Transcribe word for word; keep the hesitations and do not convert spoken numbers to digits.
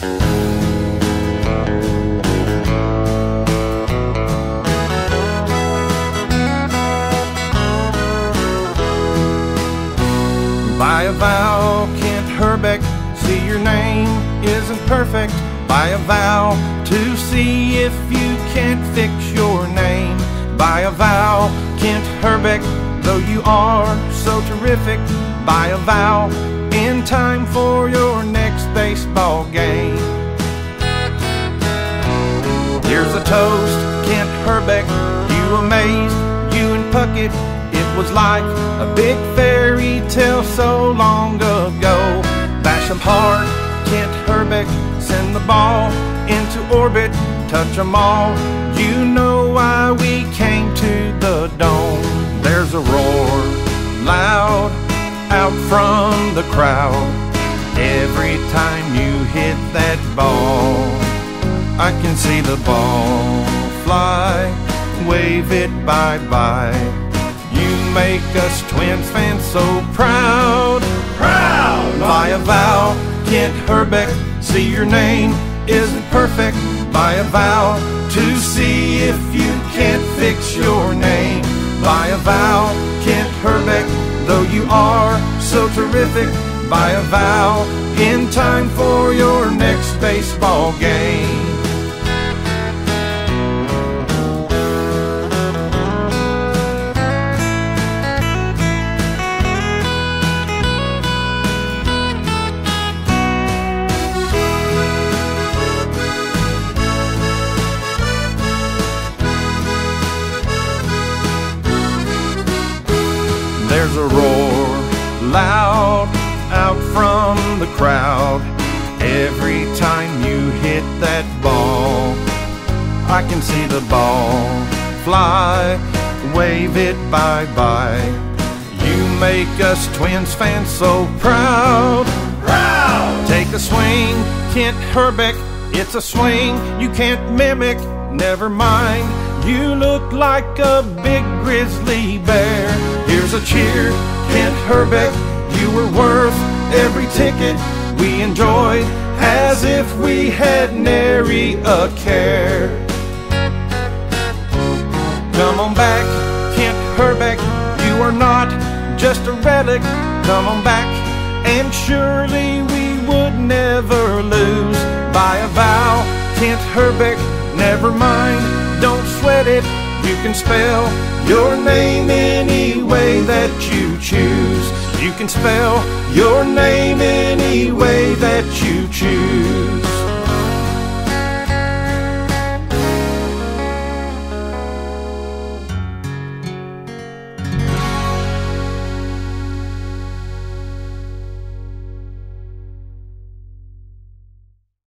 By a vowel, Kent Hrbek, see your name isn't perfect. By a vowel, to see if you can't fix your name. By a vowel, Kent Hrbek, though you are so terrific. By a vowel, in time for your next baseball game. Here's a toast, Kent Hrbek, you amazed, you and Puckett. It was like a big fairy tale so long ago. Bash 'em hard, Kent Hrbek, send the ball into orbit, touch 'em all. You know why we came to the dome. There's a roar, loud, out from the crowd. Every time you hit that ball, I can see the ball fly, wave it bye-bye. You make us Twins fans so proud. Proud! By a vowel, Kent Hrbek, see your name isn't perfect. By a vowel, to see if you can't fix your name. By a vowel, Kent Hrbek, though you are so terrific. By a vowel, in time for your next baseball game. There's a roar, loud, out from the crowd. Every time you hit that ball, I can see the ball fly, wave it bye-bye. You make us Twins fans so proud. Proud! Take a swing, Kent Hrbek, it's a swing you can't mimic. Never mind, you look like a big grizzly bear. Here's a cheer, Kent Hrbek, you were worth every ticket we enjoyed, as if we had nary a care. Come on back, Kent Hrbek, you are not just a relic. Come on back, and surely we would never lose. By a vowel, Kent Hrbek, never mind, don't sweat it. You can spell your name any way that you choose. You can spell your name any way that you choose.